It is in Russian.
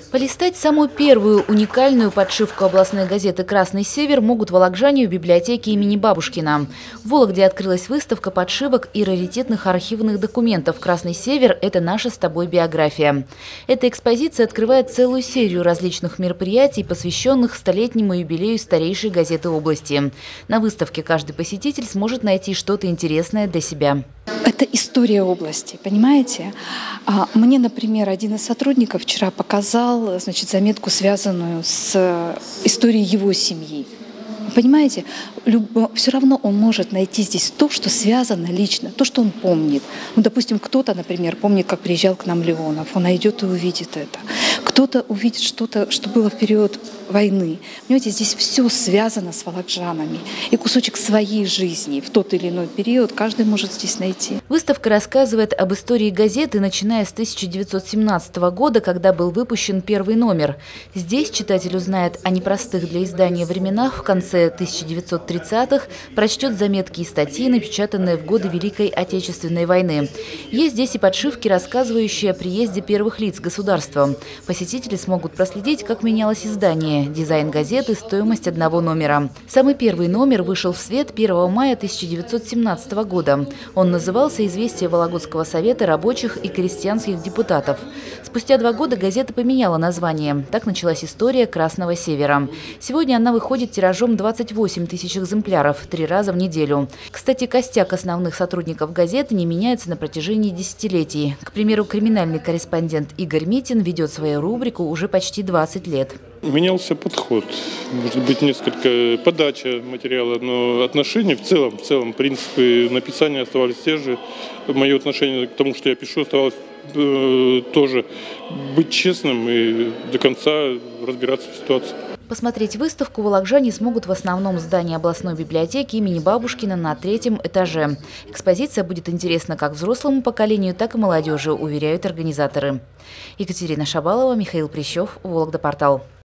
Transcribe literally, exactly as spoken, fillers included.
Полистать самую первую уникальную подшивку областной газеты «Красный Север» могут волокжане в библиотеке имени Бабушкина. В Вологде открылась выставка подшивок и раритетных архивных документов «Красный Север» – это наша с тобой биография. Эта экспозиция открывает целую серию различных мероприятий, посвященных столетнему юбилею старейшей газеты области. На выставке каждый посетитель сможет найти что-то интересное для себя. Это история области, понимаете? Мне, например, один из сотрудников вчера показал, значит, заметку, связанную с историей его семьи. Понимаете, все равно он может найти здесь то, что связано лично, то, что он помнит. Ну, допустим, кто-то, например, помнит, как приезжал к нам Леонов, он найдет и увидит это. Кто-то увидит что-то, что было в период войны. Понимаете, здесь все связано с волокжанами. И кусочек своей жизни в тот или иной период каждый может здесь найти. Выставка рассказывает об истории газеты, начиная с тысяча девятьсот семнадцатого года, когда был выпущен первый номер. Здесь читатель узнает о непростых для издания временах в конце тысяча девятьсот тридцатых, прочтет заметки и статьи, напечатанные в годы Великой Отечественной войны. Есть здесь и подшивки, рассказывающие о приезде первых лиц государства. Посетители смогут проследить, как менялось издание, дизайн газеты, стоимость одного номера. Самый первый номер вышел в свет первого мая тысяча девятьсот семнадцатого года. Он назывался «Известия Вологодского совета рабочих и крестьянских депутатов». Спустя два года газета поменяла название. Так началась история «Красного Севера». Сегодня она выходит тиражом двадцать восемь тысяч экземпляров, три раза в неделю. Кстати, костяк основных сотрудников газеты не меняется на протяжении десятилетий. К примеру, криминальный корреспондент Игорь Митин ведет свою рубрику уже почти двадцать лет. Менялся подход, может быть, несколько подача материала, но отношения в целом, в целом, принципы написания оставались те же. Мое отношение к тому, что я пишу, оставалось э, тоже быть честным и до конца разбираться в ситуации. Посмотреть выставку волокжане смогут в основном здании областной библиотеки имени Бабушкина на третьем этаже. Экспозиция будет интересна как взрослому поколению, так и молодежи, уверяют организаторы. Екатерина Шабалова, Михаил Прищев, Вологда Портал.